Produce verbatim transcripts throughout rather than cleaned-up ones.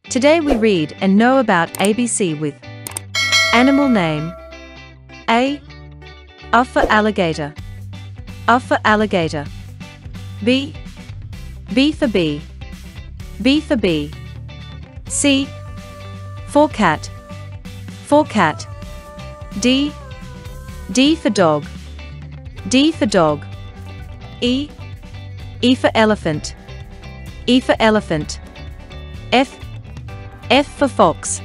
Today we read and know about A B C with animal name. A. A for alligator. A for alligator. B. B for bee. B for bee. C. For cat. For cat. D. D for dog. D for dog. E. E for elephant. E for elephant. F. F for fox.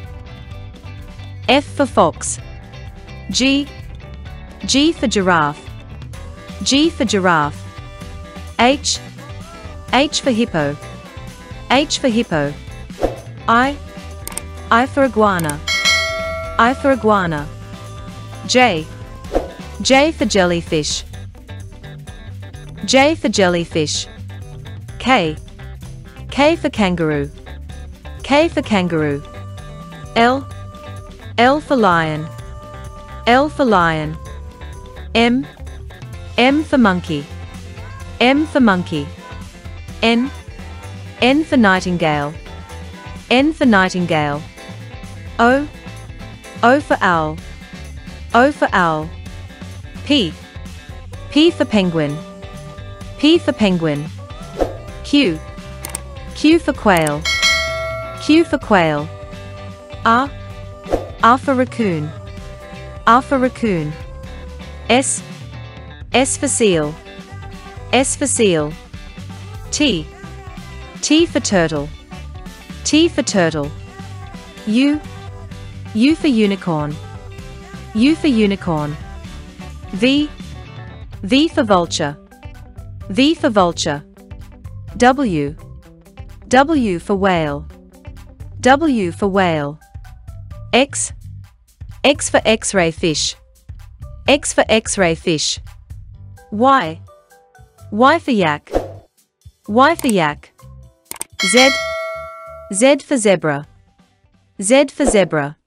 F for fox. G. G for giraffe. G for giraffe. H. H for hippo. H for hippo. I. I for iguana. I for iguana. J. J for jellyfish. J for jellyfish. K. K for kangaroo. K for kangaroo. L. L for lion. L for lion. M. M for monkey. M for monkey. N. N for nightingale. N for nightingale. O. O for owl. O for owl. P. P for penguin. P for penguin. Q. Q for quail. Q for quail. R. R for raccoon. R for raccoon. S. S for seal. S for seal. T. T for turtle. T for turtle. U. U for unicorn. U for unicorn. V. V for vulture. V for vulture. W. W for whale. W for whale. X. X for X-ray fish. X for X-ray fish. Y. Y for yak. Y for yak. Z. Z for zebra. Z for zebra.